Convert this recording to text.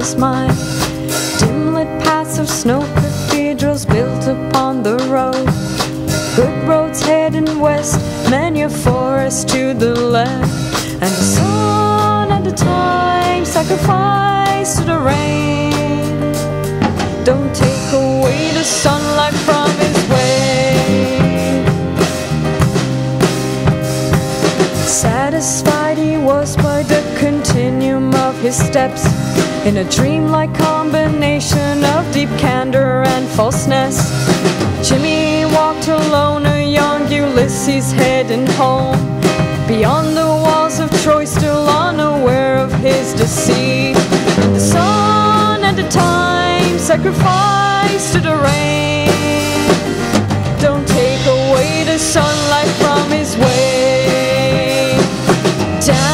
his mind. Dim-lit paths of snow cathedrals built upon the road. Good roads heading west, many a forest to the left. And the sun at the time sacrificed to the rain. Don't take away the sunlight from his way. Satisfied he was by the continuum of his steps, in a dreamlike combination of deep candor and falseness. Jimmy walked alone, a young Ulysses heading home, beyond the walls of Troy, still unaware of his deceit. And the sun at the time sacrificed to the rain. Don't take away the sunlight from his way. Down